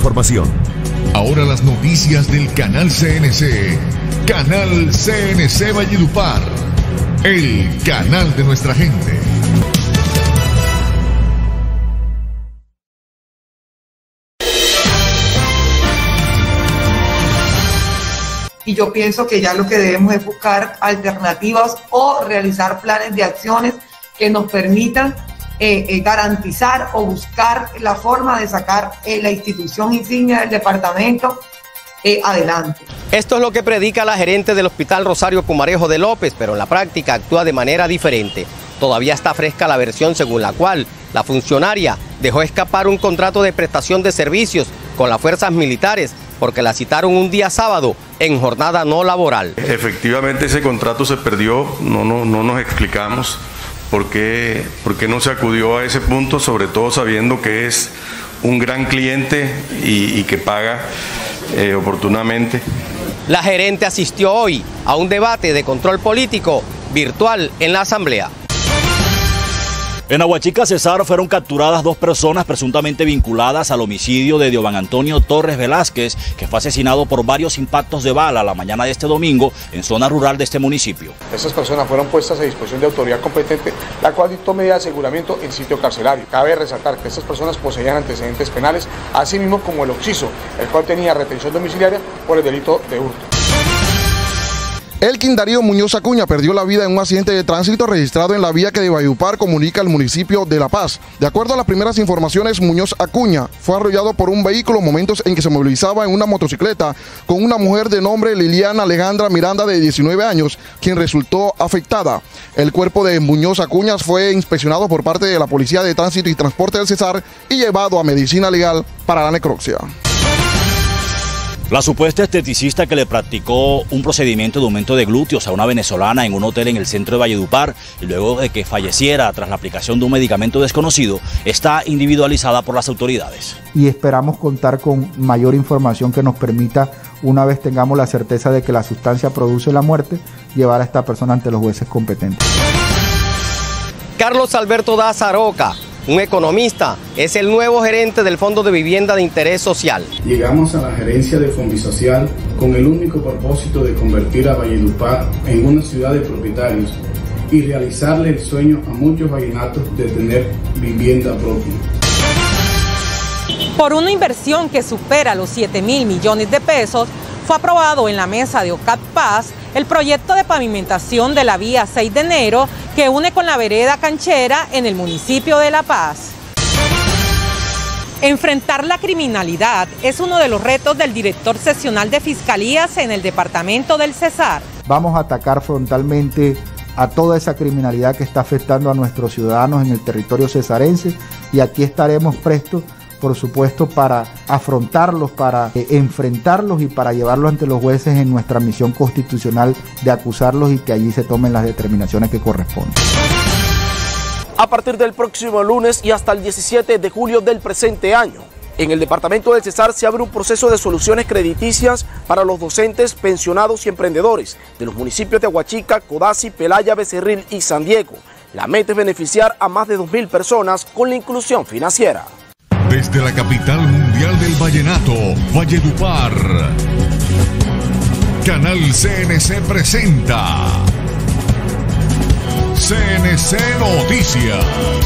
información. Ahora las noticias del canal CNC. Canal CNC Valledupar. El canal de nuestra gente. Y yo pienso que ya lo que debemos es buscar alternativas o realizar planes de acciones que nos permitan garantizar o buscar la forma de sacar la institución insignia del departamento adelante. Esto es lo que predica la gerente del Hospital Rosario Pumarejo de López, pero en la práctica actúa de manera diferente. Todavía está fresca la versión según la cual la funcionaria dejó escapar un contrato de prestación de servicios con las fuerzas militares porque la citaron un día sábado en jornada no laboral. Efectivamente ese contrato se perdió, no nos explicamos por qué no se acudió a ese punto, sobre todo sabiendo que es un gran cliente y que paga oportunamente. La gerente asistió hoy a un debate de control político virtual en la asamblea. En Aguachica, Cesar, fueron capturadas 2 personas presuntamente vinculadas al homicidio de Diovan Antonio Torres Velázquez, que fue asesinado por varios impactos de bala la mañana de este domingo en zona rural de este municipio. Estas personas fueron puestas a disposición de autoridad competente, la cual dictó medida de aseguramiento en sitio carcelario. Cabe resaltar que estas personas poseían antecedentes penales, así mismo como el occiso, el cual tenía retención domiciliaria por el delito de hurto. Elkin Darío Muñoz Acuña perdió la vida en un accidente de tránsito registrado en la vía que de Valledupar comunica al municipio de La Paz. De acuerdo a las primeras informaciones, Muñoz Acuña fue arrollado por un vehículo momentos en que se movilizaba en una motocicleta con una mujer de nombre Liliana Alejandra Miranda de 19 años, quien resultó afectada. El cuerpo de Muñoz Acuña fue inspeccionado por parte de la Policía de Tránsito y Transporte del Cesar y llevado a medicina legal para la necropsia. La supuesta esteticista que le practicó un procedimiento de aumento de glúteos a una venezolana en un hotel en el centro de Valledupar y luego de que falleciera tras la aplicación de un medicamento desconocido está individualizada por las autoridades. Y esperamos contar con mayor información que nos permita, una vez tengamos la certeza de que la sustancia produce la muerte, llevar a esta persona ante los jueces competentes. Carlos Alberto Daza Aroca, un economista, es el nuevo gerente del Fondo de Vivienda de Interés Social. Llegamos a la gerencia de Fondisocial con el único propósito de convertir a Valledupar en una ciudad de propietarios y realizarle el sueño a muchos vallenatos de tener vivienda propia. Por una inversión que supera los 7.000 millones de pesos, fue aprobado en la mesa de OCAP Paz el proyecto de pavimentación de la vía 6 de enero que une con la vereda Canchera en el municipio de La Paz. Enfrentar la criminalidad es uno de los retos del director seccional de Fiscalías en el departamento del Cesar. Vamos a atacar frontalmente a toda esa criminalidad que está afectando a nuestros ciudadanos en el territorio cesarense y aquí estaremos prestos, por supuesto, para afrontarlos, para enfrentarlos y para llevarlos ante los jueces en nuestra misión constitucional de acusarlos y que allí se tomen las determinaciones que corresponden. A partir del próximo lunes y hasta el 17 de julio del presente año, en el departamento del Cesar se abre un proceso de soluciones crediticias para los docentes, pensionados y emprendedores de los municipios de Aguachica, Codazzi, Pelaya, Becerril y San Diego. La meta es beneficiar a más de 2.000 personas con la inclusión financiera. Desde la capital mundial del vallenato, Valledupar, Canal CNC presenta CNC Noticias.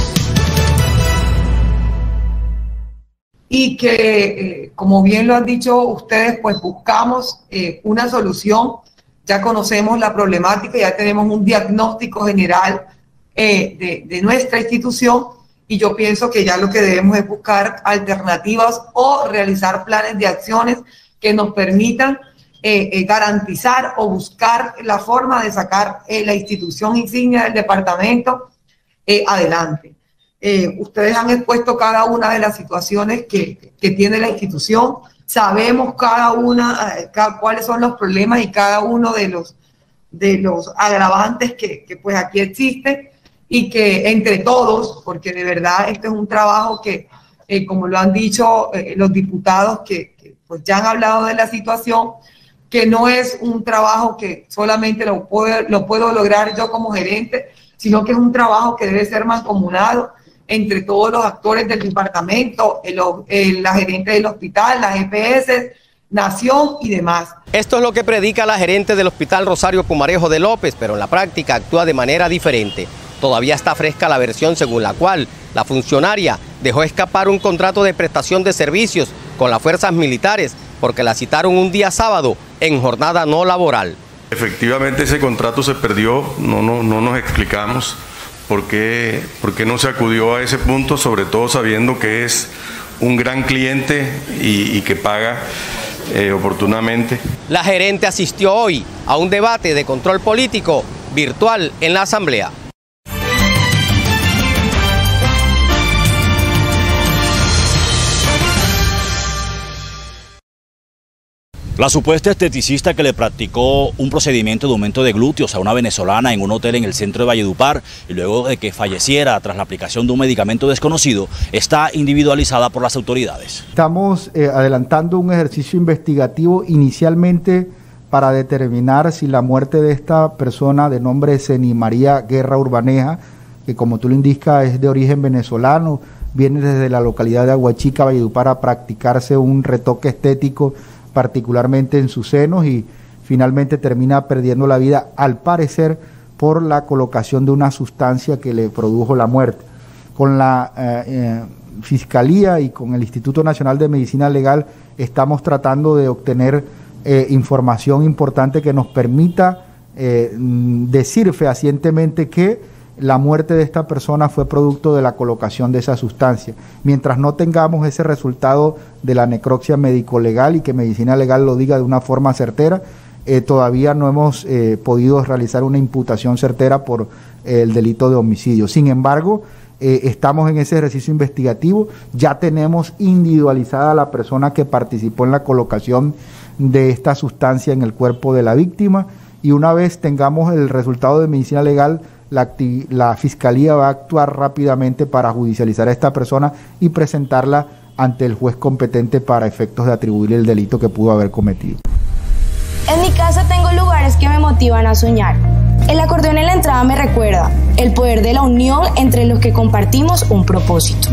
Y que, como bien lo han dicho ustedes, pues buscamos una solución. Ya conocemos la problemática, ya tenemos un diagnóstico general de nuestra institución. Y yo pienso que ya lo que debemos es buscar alternativas o realizar planes de acciones que nos permitan garantizar o buscar la forma de sacar la institución insignia del departamento adelante. Ustedes han expuesto cada una de las situaciones que tiene la institución. Sabemos cada una cuáles son los problemas y cada uno de los agravantes que pues aquí existen. Y que entre todos, porque de verdad este es un trabajo que, como lo han dicho los diputados que pues ya han hablado de la situación, que no es un trabajo que solamente lo puedo lograr yo como gerente, sino que es un trabajo que debe ser mancomunado entre todos los actores del departamento, la gerente del hospital, las EPS, Nación y demás. Esto es lo que predica la gerente del Hospital Rosario Pumarejo de López, pero en la práctica actúa de manera diferente. Todavía está fresca la versión según la cual la funcionaria dejó escapar un contrato de prestación de servicios con las fuerzas militares porque la citaron un día sábado en jornada no laboral. Efectivamente ese contrato se perdió, no nos explicamos por qué no se acudió a ese punto, sobre todo sabiendo que es un gran cliente y que paga oportunamente. La gerente asistió hoy a un debate de control político virtual en la Asamblea. La supuesta esteticista que le practicó un procedimiento de aumento de glúteos a una venezolana en un hotel en el centro de Valledupar y luego de que falleciera tras la aplicación de un medicamento desconocido está individualizada por las autoridades. Estamos adelantando un ejercicio investigativo inicialmente para determinar si la muerte de esta persona de nombre Ceni María Guerra Urbaneja, que como tú lo indicas es de origen venezolano, viene desde la localidad de Aguachica, Valledupar, a practicarse un retoque estético particularmente en sus senos y finalmente termina perdiendo la vida, al parecer por la colocación de una sustancia que le produjo la muerte. Con la Fiscalía y con el Instituto Nacional de Medicina Legal estamos tratando de obtener información importante que nos permita decir fehacientemente que la muerte de esta persona fue producto de la colocación de esa sustancia. Mientras no tengamos ese resultado de la necropsia médico-legal y que Medicina Legal lo diga de una forma certera, todavía no hemos podido realizar una imputación certera por el delito de homicidio. Sin embargo, estamos en ese ejercicio investigativo, ya tenemos individualizada a la persona que participó en la colocación de esta sustancia en el cuerpo de la víctima y una vez tengamos el resultado de Medicina Legal, la Fiscalía va a actuar rápidamente para judicializar a esta persona y presentarla ante el juez competente para efectos de atribuirle el delito que pudo haber cometido. En mi casa tengo lugares que me motivan a soñar. El acordeón en la entrada me recuerda el poder de la unión entre los que compartimos un propósito.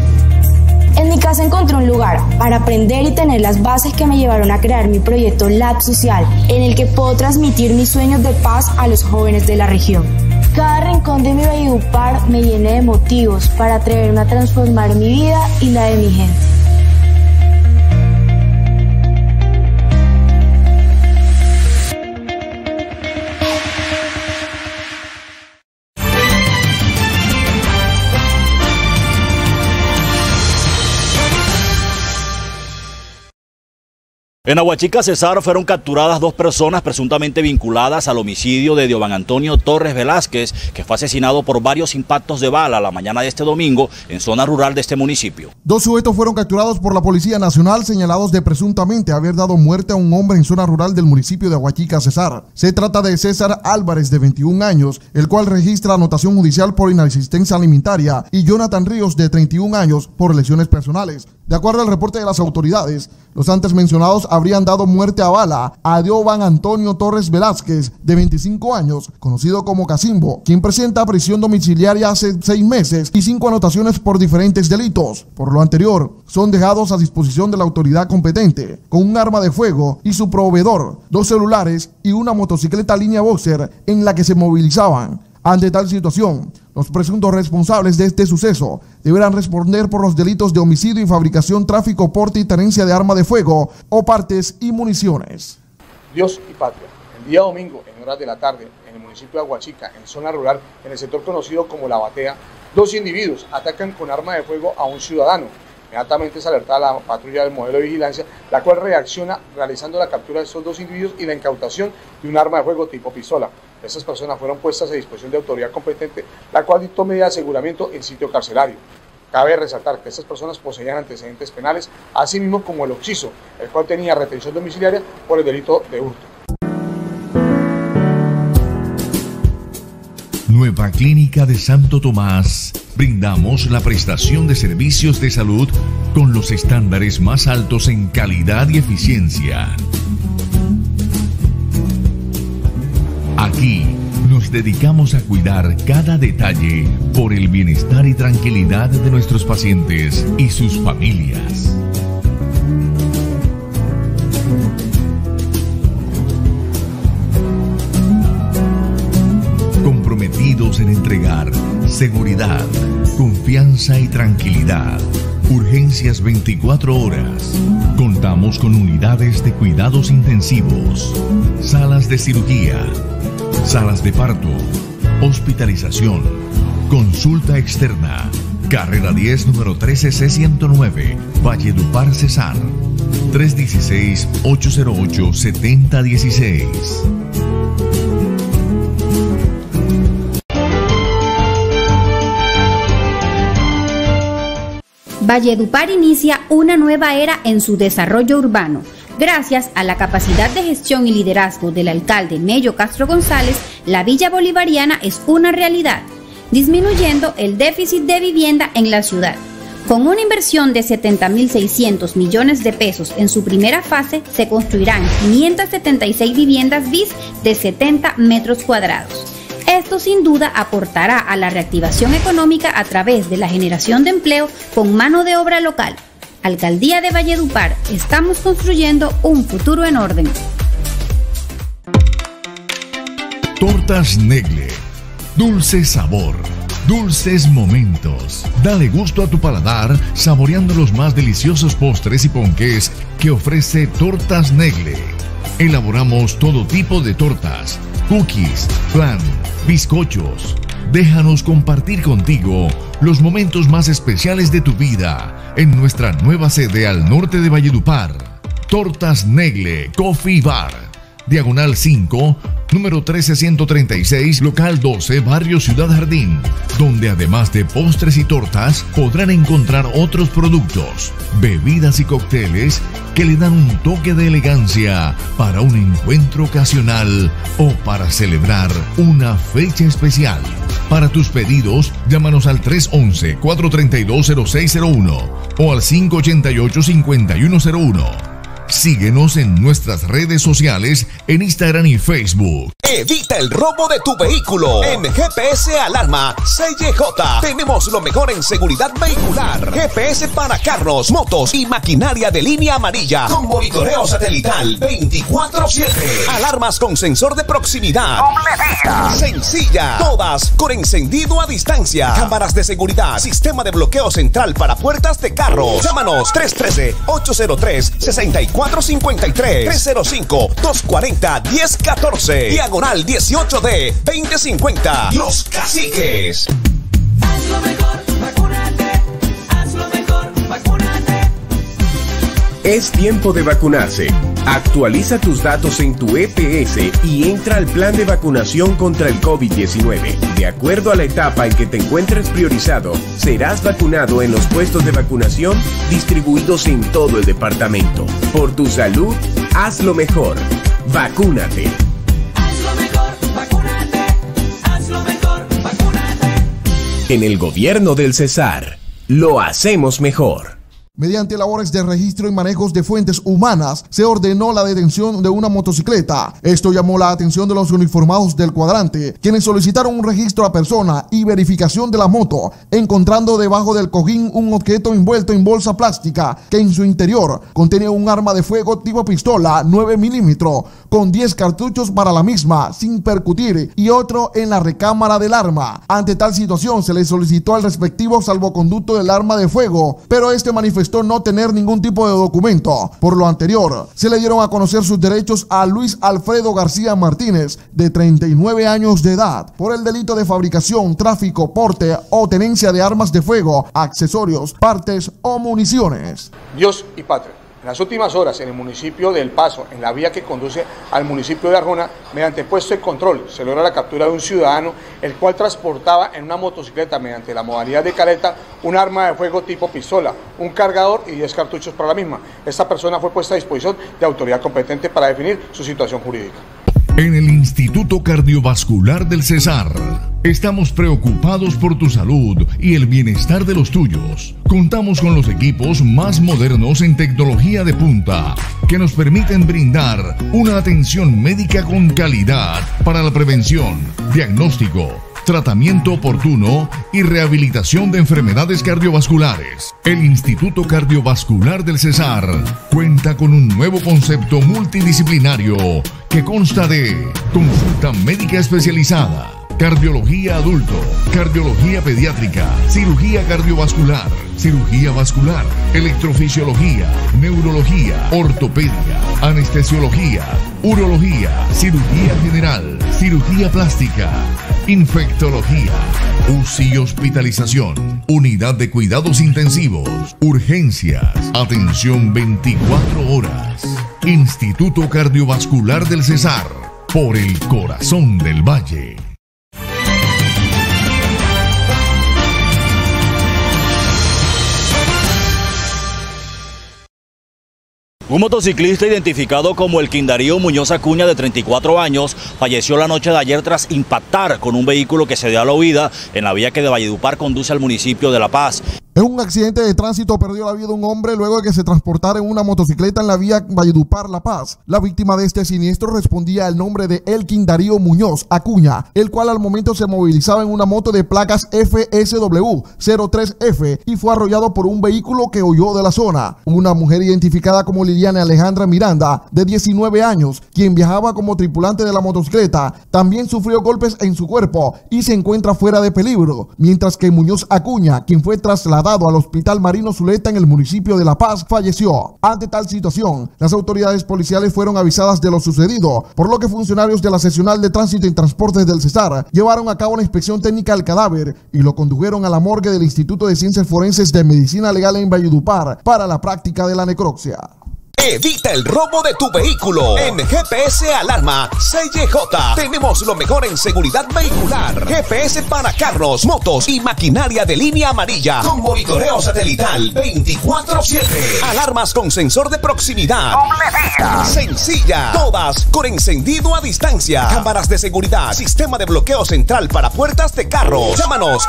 En mi casa encontré un lugar para aprender y tener las bases que me llevaron a crear mi proyecto Lab Social, en el que puedo transmitir mis sueños de paz a los jóvenes de la región. Cada rincón de mi Valledupar me llena de motivos para atreverme a transformar mi vida y la de mi gente. En Aguachica, Cesar, fueron capturadas dos personas presuntamente vinculadas al homicidio de Diovan Antonio Torres Velázquez, que fue asesinado por varios impactos de bala la mañana de este domingo en zona rural de este municipio. Dos sujetos fueron capturados por la Policía Nacional señalados de presuntamente haber dado muerte a un hombre en zona rural del municipio de Aguachica, Cesar. Se trata de César Álvarez, de 21 años, el cual registra anotación judicial por inasistencia alimentaria, y Jonathan Ríos, de 31 años, por lesiones personales. De acuerdo al reporte de las autoridades, los antes mencionados habrían dado muerte a bala a Diovan Antonio Torres Velázquez, de 25 años, conocido como Cacimbo, quien presenta prisión domiciliaria hace 6 meses y 5 anotaciones por diferentes delitos. Por lo anterior, son dejados a disposición de la autoridad competente, con un arma de fuego y su proveedor, 2 celulares y una motocicleta línea boxer en la que se movilizaban. Ante tal situación, los presuntos responsables de este suceso deberán responder por los delitos de homicidio y fabricación, tráfico, porte y tenencia de arma de fuego o partes y municiones. Dios y patria. El día domingo, en horas de la tarde, en el municipio de Aguachica, en zona rural, en el sector conocido como La Batea, 2 individuos atacan con arma de fuego a un ciudadano. Inmediatamente es alertada la patrulla del modelo de vigilancia, la cual reacciona realizando la captura de estos 2 individuos y la incautación de un arma de fuego tipo pistola. Estas personas fueron puestas a disposición de autoridad competente, la cual dictó medida de aseguramiento en sitio carcelario. Cabe resaltar que estas personas poseían antecedentes penales, así mismo como el occiso, el cual tenía retención domiciliaria por el delito de hurto. Nueva Clínica de Santo Tomás. Brindamos la prestación de servicios de salud con los estándares más altos en calidad y eficiencia. Aquí nos dedicamos a cuidar cada detalle por el bienestar y tranquilidad de nuestros pacientes y sus familias. Comprometidos en entregar seguridad, confianza y tranquilidad. Urgencias 24 horas. Contamos con unidades de cuidados intensivos, salas de cirugía, salas de parto, hospitalización, consulta externa. Carrera 10, número 13C109, Valledupar, Cesar. 316-808-7016. Valledupar inicia una nueva era en su desarrollo urbano. Gracias a la capacidad de gestión y liderazgo del alcalde Mello Castro González, la Villa Bolivariana es una realidad, disminuyendo el déficit de vivienda en la ciudad. Con una inversión de 70.600 millones de pesos en su primera fase, se construirán 576 viviendas BIS de 70 metros cuadrados. Esto sin duda aportará a la reactivación económica a través de la generación de empleo con mano de obra local. Alcaldía de Valledupar, estamos construyendo un futuro en orden. Tortas Negle. Dulce sabor. Dulces momentos. Dale gusto a tu paladar saboreando los más deliciosos postres y ponqués que ofrece Tortas Negle. Elaboramos todo tipo de tortas, cookies, flan, bizcochos. Déjanos compartir contigo los momentos más especiales de tu vida en nuestra nueva sede al norte de Valledupar. Tortas Negle Coffee Bar, Diagonal 5, número 13136, local 12, barrio Ciudad Jardín, donde además de postres y tortas podrán encontrar otros productos, bebidas y cócteles que le dan un toque de elegancia para un encuentro ocasional o para celebrar una fecha especial. Para tus pedidos, llámanos al 311-432-0601 o al 588-5101. Síguenos en nuestras redes sociales en Instagram y Facebook. Evita el robo de tu vehículo. En GPS Alarma CJ tenemos lo mejor en seguridad vehicular. GPS para carros, motos y maquinaria de línea amarilla con monitoreo satelital 24/7. Alarmas con sensor de proximidad. Sencilla. Todas con encendido a distancia. Cámaras de seguridad. Sistema de bloqueo central para puertas de carros. Llámanos 313-803-6453. 305-240-1014. Diagonal 18D 2050. Los Caciques. Hazlo mejor, vacúnate. Hazlo mejor, vacúnate. Es tiempo de vacunarse. Actualiza tus datos en tu EPS y entra al plan de vacunación contra el COVID-19. De acuerdo a la etapa en que te encuentres priorizado, serás vacunado en los puestos de vacunación distribuidos en todo el departamento. Por tu salud, hazlo mejor. Vacúnate. En el gobierno del Cesar, lo hacemos mejor. Mediante labores de registro y manejos de fuentes humanas, se ordenó la detención de una motocicleta. Esto llamó la atención de los uniformados del cuadrante, quienes solicitaron un registro a persona y verificación de la moto, encontrando debajo del cojín un objeto envuelto en bolsa plástica que en su interior contenía un arma de fuego tipo pistola 9 milímetros con 10 cartuchos para la misma sin percutir y otro en la recámara del arma. Ante tal situación se le solicitó al respectivo salvoconducto del arma de fuego, pero este manifestó no tener ningún tipo de documento. Por lo anterior, se le dieron a conocer sus derechos a Luis Alfredo García Martínez, de 39 años de edad, por el delito de fabricación, tráfico, porte o tenencia de armas de fuego, accesorios, partes o municiones. Dios y patria. En las últimas horas, en el municipio de El Paso, en la vía que conduce al municipio de Arjona, mediante puesto de control, se logra la captura de un ciudadano, el cual transportaba en una motocicleta, mediante la modalidad de caleta, un arma de fuego tipo pistola, un cargador y 10 cartuchos para la misma. Esta persona fue puesta a disposición de autoridad competente para definir su situación jurídica. En el Instituto Cardiovascular del Cesar, estamos preocupados por tu salud y el bienestar de los tuyos. Contamos con los equipos más modernos en tecnología de punta, que nos permiten brindar una atención médica con calidad para la prevención, diagnóstico, tratamiento oportuno y rehabilitación de enfermedades cardiovasculares. El Instituto Cardiovascular del Cesar cuenta con un nuevo concepto multidisciplinario que consta de consulta médica especializada, cardiología adulto, cardiología pediátrica, cirugía cardiovascular, cirugía vascular, electrofisiología, neurología, ortopedia, anestesiología, urología, cirugía general, cirugía plástica, infectología, UCI y hospitalización, unidad de cuidados intensivos, urgencias, atención 24 horas. Instituto Cardiovascular del Cesar, por el corazón del valle. Un motociclista identificado como Elkin Darío Muñoz Acuña, de 34 años, falleció la noche de ayer tras impactar con un vehículo que se dio a la huida en la vía que de Valledupar conduce al municipio de La Paz. En un accidente de tránsito perdió la vida un hombre luego de que se transportara en una motocicleta en la vía Valledupar-La Paz. La víctima de este siniestro respondía al nombre de Elkin Darío Muñoz Acuña, el cual al momento se movilizaba en una moto de placas FSW 03F y fue arrollado por un vehículo que huyó de la zona. Una mujer identificada como Liliana Alejandra Miranda, de 19 años, quien viajaba como tripulante de la motocicleta, también sufrió golpes en su cuerpo y se encuentra fuera de peligro, mientras que Muñoz Acuña, quien fue trasladado al Hospital Marino Zuleta en el municipio de La Paz, falleció. Ante tal situación, las autoridades policiales fueron avisadas de lo sucedido, por lo que funcionarios de la seccional de tránsito y transportes del Cesar llevaron a cabo una inspección técnica al cadáver y lo condujeron a la morgue del Instituto de Ciencias Forenses de Medicina Legal en Valledupar para la práctica de la necropsia. Evita el robo de tu vehículo. En GPS Alarma CJ tenemos lo mejor en seguridad vehicular. GPS para carros, motos y maquinaria de línea amarilla con monitoreo satelital 24/7. Alarmas con sensor de proximidad. Sencilla. Todas con encendido a distancia. Cámaras de seguridad. Sistema de bloqueo central para puertas de carros. Llámanos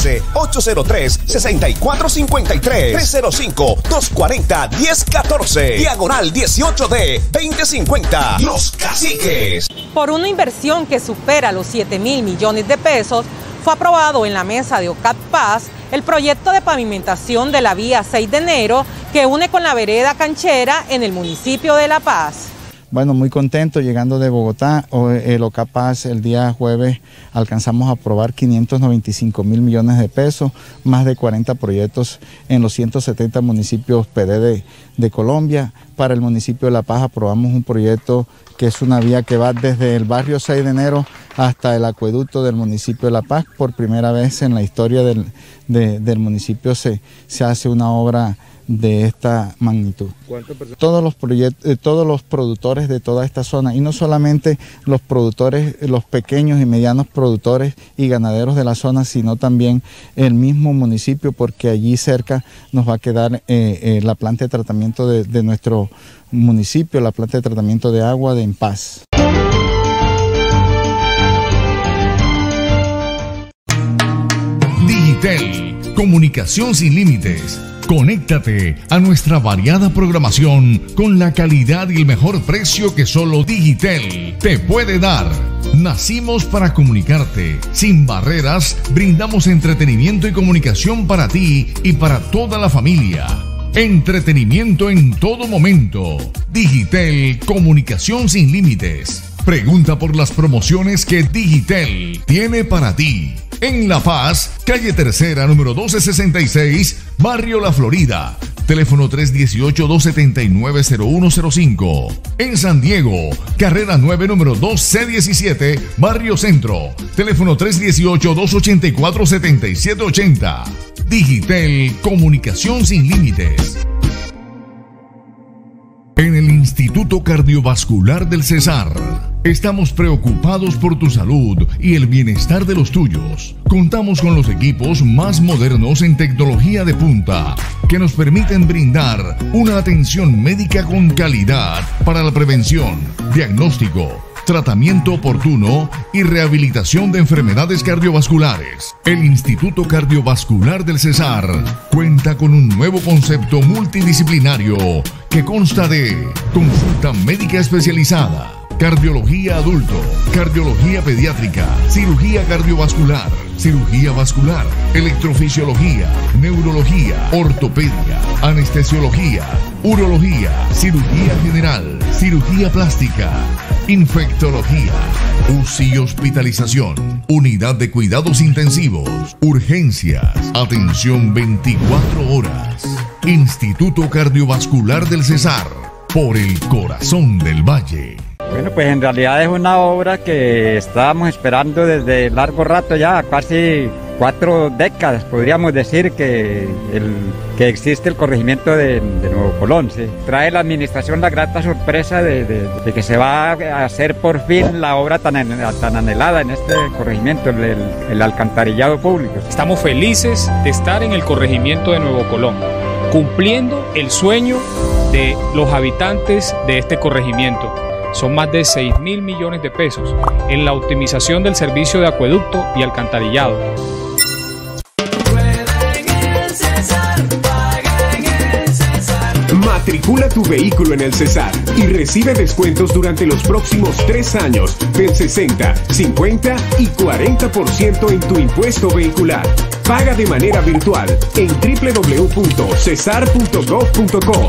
313-803-6453. 305-240-1014. Diagonal 18D 2050. Los Caciques. Por una inversión que supera los 7.000 millones de pesos, fue aprobado en la mesa de OCAP Paz el proyecto de pavimentación de la vía 6 de enero que une con la vereda Canchera en el municipio de La Paz. Bueno, muy contento llegando de Bogotá. El OCAP Paz el día jueves alcanzamos a aprobar 595.000 millones de pesos, más de 40 proyectos en los 170 municipios PD de Colombia. Para el municipio de La Paz aprobamos un proyecto que es una vía que va desde el barrio 6 de enero hasta el acueducto del municipio de La Paz. Por primera vez en la historia del municipio se hace una obra de esta magnitud. Todos los productores de toda esta zona, y no solamente los productores, los pequeños y medianos productores y ganaderos de la zona, sino también el mismo municipio, porque allí cerca nos va a quedar la planta de tratamiento de nuestro municipio, la planta de tratamiento de agua de En Paz. Digitel, comunicación sin límites. Conéctate a nuestra variada programación con la calidad y el mejor precio que solo Digitel te puede dar. Nacimos para comunicarte. Sin barreras, brindamos entretenimiento y comunicación para ti y para toda la familia. Entretenimiento en todo momento. Digitel, comunicación sin límites. Pregunta por las promociones que Digitel tiene para ti. En La Paz, calle Tercera, número 1266, Barrio La Florida. Teléfono 318-279-0105. En San Diego, carrera 9, número 2C17, Barrio Centro. Teléfono 318-284-7780. Digitel, comunicación sin límites. En el Instituto Cardiovascular del Cesar, estamos preocupados por tu salud y el bienestar de los tuyos. Contamos con los equipos más modernos en tecnología de punta que nos permiten brindar una atención médica con calidad para la prevención, diagnóstico, tratamiento oportuno y rehabilitación de enfermedades cardiovasculares. El Instituto Cardiovascular del Cesar cuenta con un nuevo concepto multidisciplinario que consta de consulta médica especializada, cardiología adulto, cardiología pediátrica, cirugía cardiovascular, cirugía vascular, electrofisiología, neurología, ortopedia, anestesiología, urología, cirugía general, cirugía plástica, infectología, UCI y hospitalización, unidad de cuidados intensivos, urgencias, atención 24 horas. Instituto Cardiovascular del Cesar, por el corazón del valle. Bueno, pues en realidad es una obra que estábamos esperando desde largo rato ya, casi 4 décadas, podríamos decir que existe el corregimiento de Nuevo Colón. ¿Sí? Trae la administración la grata sorpresa de que se va a hacer por fin la obra tan anhelada en este corregimiento, el alcantarillado público. Estamos felices de estar en el corregimiento de Nuevo Colón, cumpliendo el sueño de los habitantes de este corregimiento. Son más de 6.000 millones de pesos en la optimización del servicio de acueducto y alcantarillado. Matricula tu vehículo en el Cesar y recibe descuentos durante los próximos 3 años del 60, 50 y 40% en tu impuesto vehicular. Paga de manera virtual en www.cesar.gov.co.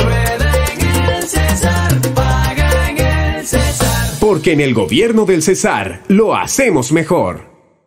Porque en el gobierno del Cesar lo hacemos mejor.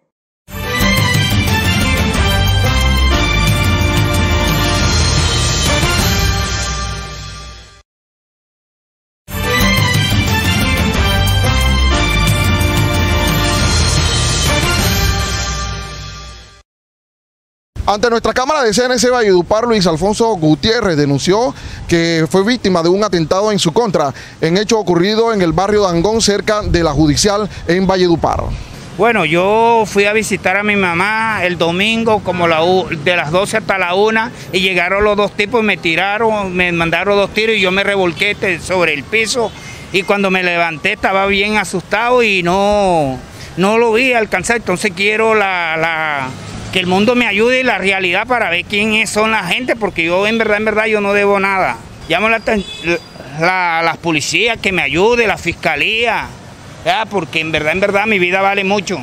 Ante nuestra cámara de CNC Valledupar, Luis Alfonso Gutiérrez denunció que fue víctima de un atentado en su contra, en hecho ocurrido en el barrio Dangón, cerca de la Judicial en Valledupar. Bueno, yo fui a visitar a mi mamá el domingo como de las 12 hasta la 1 y llegaron los 2 tipos y me mandaron 2 tiros y yo me revolqué sobre el piso y cuando me levanté estaba bien asustado y no lo vi alcanzar, entonces quiero que el mundo me ayude y la realidad para ver quiénes son la gente, porque yo en verdad yo no debo nada. Llamo a las policías que me ayude, la fiscalía, ¿verdad? Porque en verdad mi vida vale mucho.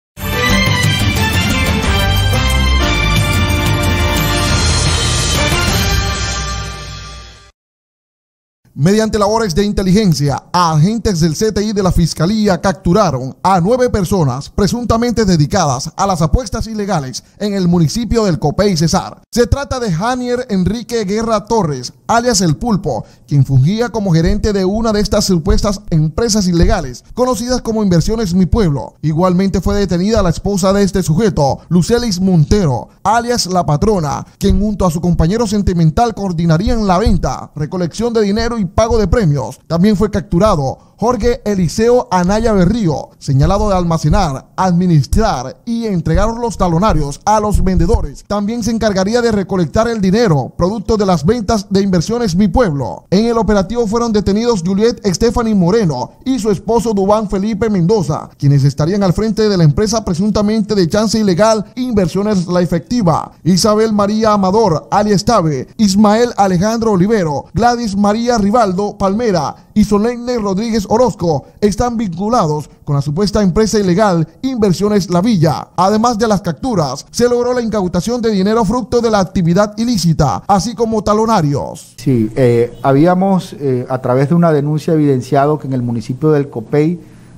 Mediante labores de inteligencia, agentes del CTI de la Fiscalía capturaron a 9 personas presuntamente dedicadas a las apuestas ilegales en el municipio del Copey Cesar. Se trata de Janier Enrique Guerra Torres, alias El Pulpo, quien fungía como gerente de una de estas supuestas empresas ilegales, conocidas como Inversiones Mi Pueblo. Igualmente fue detenida la esposa de este sujeto, Lucelis Montero, alias La Patrona, quien junto a su compañero sentimental coordinarían la venta, recolección de dinero y pago de premios. También fue capturado Jorge Eliseo Anaya Berrío, señalado de almacenar, administrar y entregar los talonarios a los vendedores. También se encargaría de recolectar el dinero, producto de las ventas de Inversiones Mi Pueblo. En el operativo fueron detenidos Juliet Stephanie Moreno y su esposo Dubán Felipe Mendoza, quienes estarían al frente de la empresa presuntamente de chance ilegal Inversiones La Efectiva. Isabel María Amador, alias Tabe, Ismael Alejandro Olivero, Gladys María Rivaldo Palmera y Solemne Rodríguez Orozco están vinculados con la supuesta empresa ilegal Inversiones La Villa. Además de las capturas, se logró la incautación de dinero fruto de la actividad ilícita, así como talonarios. Sí, habíamos a través de una denuncia evidenciado que en el municipio del Copey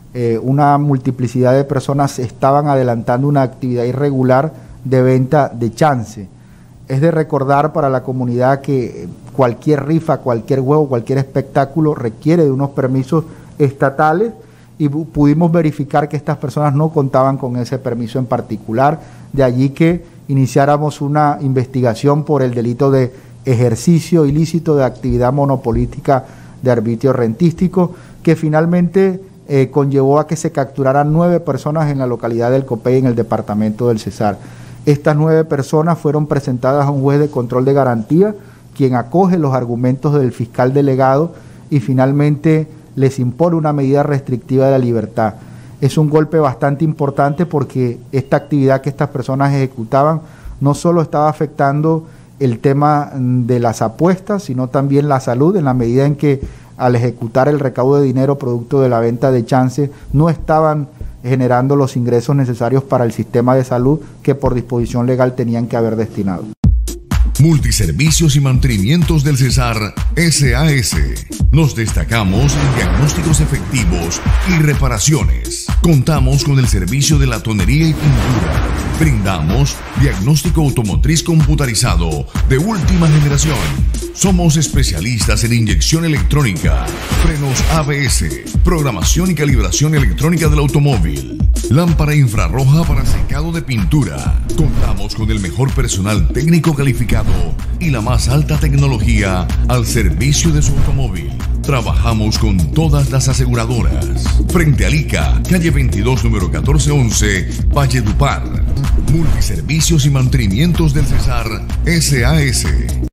una multiplicidad de personas estaban adelantando una actividad irregular de venta de chance. Es de recordar para la comunidad que cualquier rifa, cualquier juego, cualquier espectáculo requiere de unos permisos estatales y pudimos verificar que estas personas no contaban con ese permiso en particular, de allí que iniciáramos una investigación por el delito de ejercicio ilícito de actividad monopolística de arbitrio rentístico, que finalmente conllevó a que se capturaran 9 personas en la localidad del Copey, en el departamento del Cesar. Estas 9 personas fueron presentadas a un juez de control de garantía, quien acoge los argumentos del fiscal delegado y finalmente les impone una medida restrictiva de la libertad. Es un golpe bastante importante porque esta actividad que estas personas ejecutaban no solo estaba afectando el tema de las apuestas, sino también la salud, en la medida en que al ejecutar el recaudo de dinero producto de la venta de chances no estaban generando los ingresos necesarios para el sistema de salud que por disposición legal tenían que haber destinado. Multiservicios y mantenimientos del Cesar SAS. Nos destacamos en diagnósticos efectivos y reparaciones. Contamos con el servicio de latonería y pintura. Brindamos diagnóstico automotriz computarizado de última generación. Somos especialistas en inyección electrónica, frenos ABS, programación y calibración electrónica del automóvil, lámpara infrarroja para secado de pintura. Contamos con el mejor personal técnico calificado y la más alta tecnología al servicio de su automóvil. Trabajamos con todas las aseguradoras. Frente a ICA, calle 22, número 1411, Valledupar. Multiservicios y mantenimientos del Cesar SAS.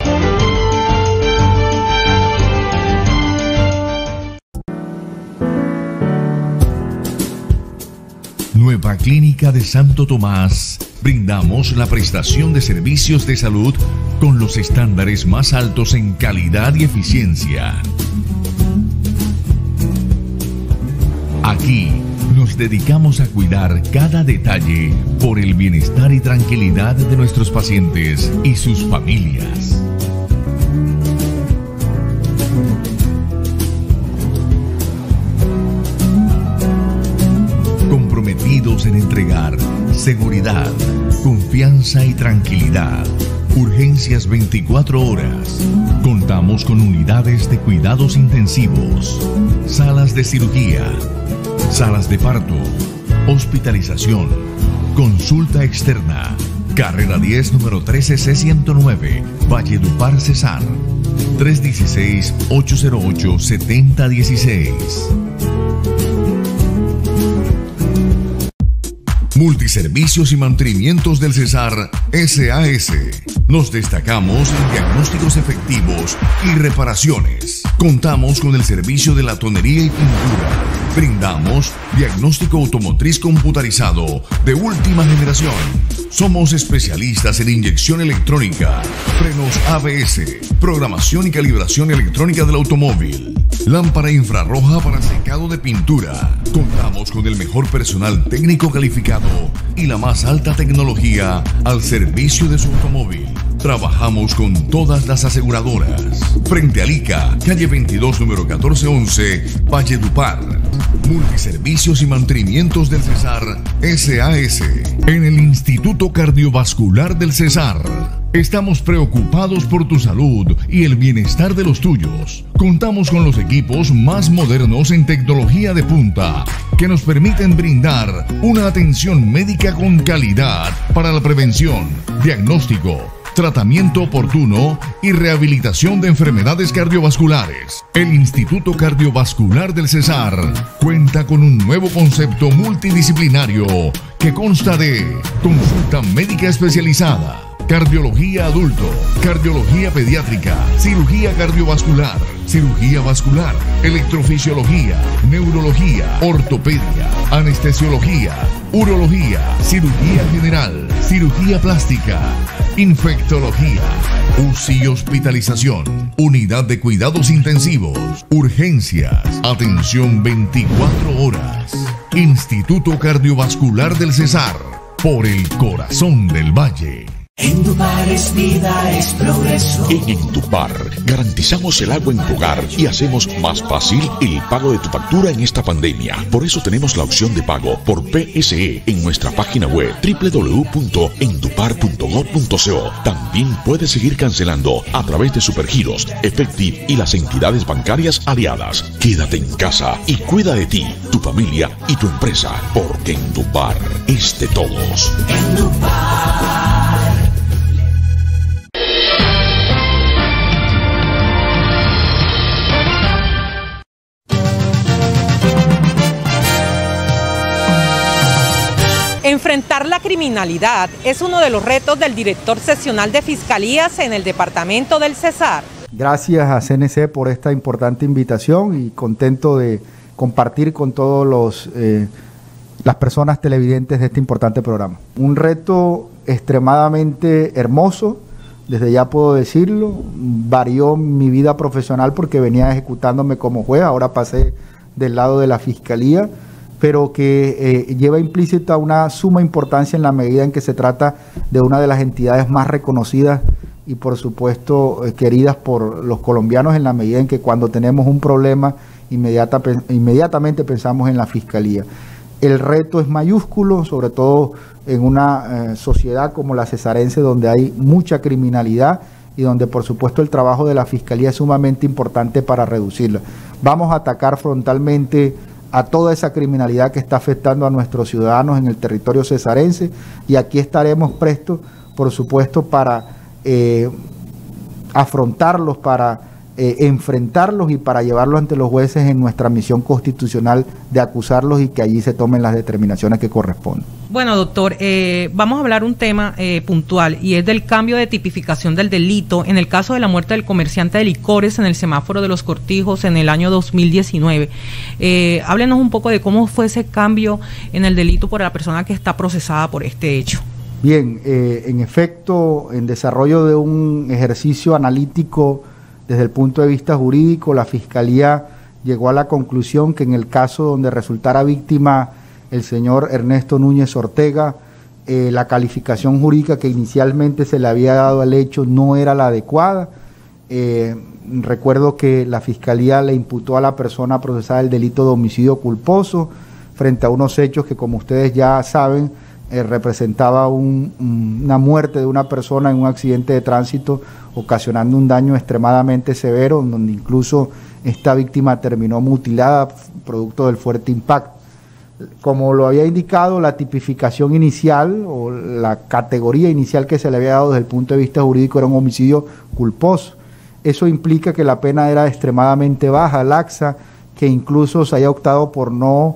Nueva Clínica de Santo Tomás. Brindamos la prestación de servicios de salud con los estándares más altos en calidad y eficiencia. Aquí nos dedicamos a cuidar cada detalle por el bienestar y tranquilidad de nuestros pacientes y sus familias. Comprometidos en entregar seguridad, confianza y tranquilidad. Urgencias 24 horas. Contamos con unidades de cuidados intensivos, salas de cirugía, salas de parto, hospitalización, consulta externa. Carrera 10, número 13C109, Valledupar, Cesar. 316-808-7016. Multiservicios y mantenimientos del Cesar SAS. Nos destacamos en diagnósticos efectivos y reparaciones. Contamos con el servicio de latonería y pintura. Brindamos diagnóstico automotriz computarizado de última generación. Somos especialistas en inyección electrónica, frenos ABS, programación y calibración electrónica del automóvil, lámpara infrarroja para secado de pintura. Contamos con el mejor personal técnico calificado y la más alta tecnología al servicio de su automóvil. Trabajamos con todas las aseguradoras. Frente a ICA, calle 22, número 1411, Valledupar. Multiservicios y mantenimientos del Cesar SAS. En el Instituto Cardiovascular del Cesar. Estamos preocupados por tu salud y el bienestar de los tuyos. Contamos con los equipos más modernos en tecnología de punta que nos permiten brindar una atención médica con calidad para la prevención, diagnóstico, tratamiento oportuno y rehabilitación de enfermedades cardiovasculares. El Instituto Cardiovascular del Cesar cuenta con un nuevo concepto multidisciplinario que consta de consulta médica especializada, cardiología adulto, cardiología pediátrica, cirugía cardiovascular, cirugía vascular, electrofisiología, neurología, ortopedia, anestesiología, urología, cirugía general, cirugía plástica, infectología, UCI y hospitalización, unidad de cuidados intensivos, urgencias, atención 24 horas. Instituto Cardiovascular del Cesar, por el corazón del valle. Endupar es vida, es progreso. En Endupar garantizamos el agua en tu hogar y hacemos más fácil el pago de tu factura en esta pandemia. Por eso tenemos la opción de pago por PSE en nuestra página web www.endupar.gov.co. También puedes seguir cancelando a través de Supergiros, Efectiv y las entidades bancarias aliadas. Quédate en casa y cuida de ti, tu familia y tu empresa, porque Endupar es de todos. Endupar. Enfrentar la criminalidad es uno de los retos del director seccional de Fiscalías en el departamento del Cesar. Gracias a CNC por esta importante invitación y contento de compartir con todos las personas televidentes de este importante programa. Un reto extremadamente hermoso, desde ya puedo decirlo, varió mi vida profesional porque venía ejecutándome como juez, ahora pasé del lado de la Fiscalía, pero que lleva implícita una suma importancia en la medida en que se trata de una de las entidades más reconocidas y por supuesto queridas por los colombianos, en la medida en que cuando tenemos un problema inmediatamente pensamos en la Fiscalía. El reto es mayúsculo, sobre todo en una sociedad como la cesarense, donde hay mucha criminalidad y donde por supuesto el trabajo de la Fiscalía es sumamente importante para reducirla. Vamos a atacar frontalmente a toda esa criminalidad que está afectando a nuestros ciudadanos en el territorio cesarense, y aquí estaremos prestos, por supuesto, para afrontarlos, para enfrentarlos y para llevarlos ante los jueces en nuestra misión constitucional de acusarlos y que allí se tomen las determinaciones que corresponden. Bueno, doctor, vamos a hablar un tema puntual, y es del cambio de tipificación del delito en el caso de la muerte del comerciante de licores en el semáforo de Los Cortijos en el año 2019. Háblenos un poco de cómo fue ese cambio en el delito por la persona que está procesada por este hecho. Bien, en efecto, en desarrollo de un ejercicio analítico desde el punto de vista jurídico, la Fiscalía llegó a la conclusión que en el caso donde resultara víctima el señor Ernesto Núñez Ortega, la calificación jurídica que inicialmente se le había dado al hecho no era la adecuada. Recuerdo que la Fiscalía le imputó a la persona procesada el delito de homicidio culposo frente a unos hechos que, como ustedes ya saben, representaba una muerte de una persona en un accidente de tránsito, ocasionando un daño extremadamente severo, donde incluso esta víctima terminó mutilada producto del fuerte impacto. Como lo había indicado, la tipificación inicial o la categoría inicial que se le había dado desde el punto de vista jurídico era un homicidio culposo. Eso implica que la pena era extremadamente baja, laxa, que incluso se haya optado por no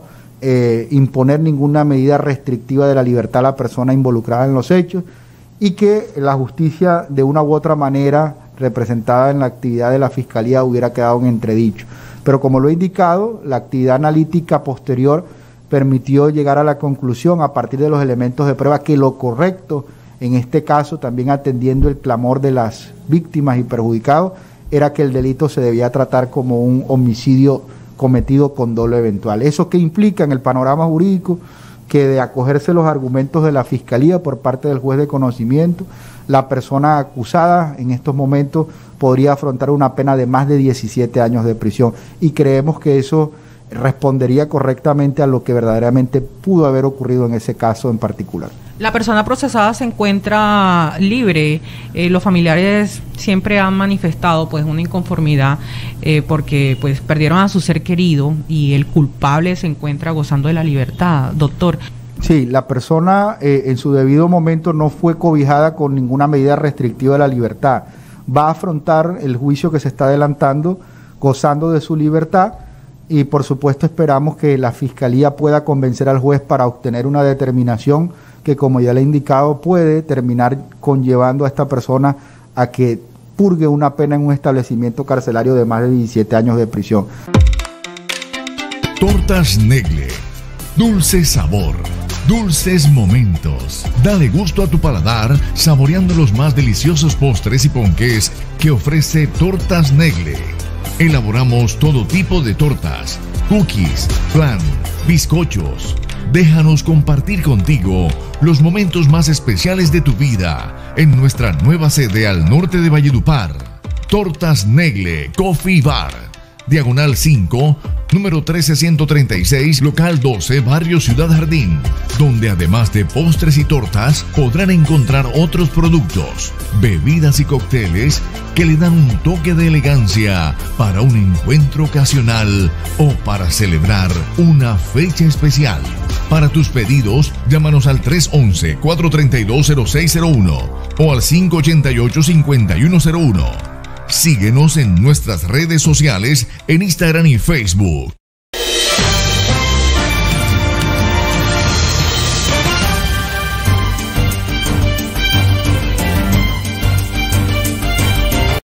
imponer ninguna medida restrictiva de la libertad a la persona involucrada en los hechos, y que la justicia de una u otra manera representada en la actividad de la Fiscalía hubiera quedado en entredicho. Pero como lo he indicado, la actividad analítica posterior permitió llegar a la conclusión, a partir de los elementos de prueba, que lo correcto en este caso, también atendiendo el clamor de las víctimas y perjudicados, era que el delito se debía tratar como un homicidio cometido con dolo eventual. ¿Eso qué implica en el panorama jurídico? Que de acogerse los argumentos de la Fiscalía por parte del juez de conocimiento, la persona acusada en estos momentos podría afrontar una pena de más de 17 años de prisión, y creemos que eso respondería correctamente a lo que verdaderamente pudo haber ocurrido en ese caso en particular. La persona procesada se encuentra libre. Los familiares siempre han manifestado pues una inconformidad porque pues perdieron a su ser querido y el culpable se encuentra gozando de la libertad, doctor. Sí, la persona en su debido momento no fue cobijada con ninguna medida restrictiva de la libertad. Va a afrontar el juicio que se está adelantando gozando de su libertad, y por supuesto esperamos que la Fiscalía pueda convencer al juez para obtener una determinación que, como ya le he indicado, puede terminar conllevando a esta persona a que purgue una pena en un establecimiento carcelario de más de 17 años de prisión. Tortas Negle, dulce sabor, dulces momentos. Dale gusto a tu paladar saboreando los más deliciosos postres y ponqués que ofrece Tortas Negle. Elaboramos todo tipo de tortas, cookies, flan, bizcochos. Déjanos compartir contigo los momentos más especiales de tu vida en nuestra nueva sede al norte de Valledupar. Tortas Negle Coffee Bar, Diagonal 5, número 13136, local 12, barrio Ciudad Jardín, donde además de postres y tortas podrán encontrar otros productos, bebidas y cócteles que le dan un toque de elegancia para un encuentro ocasional o para celebrar una fecha especial. Para tus pedidos, llámanos al 311-432-0601 o al 588-5101. Síguenos en nuestras redes sociales en Instagram y Facebook.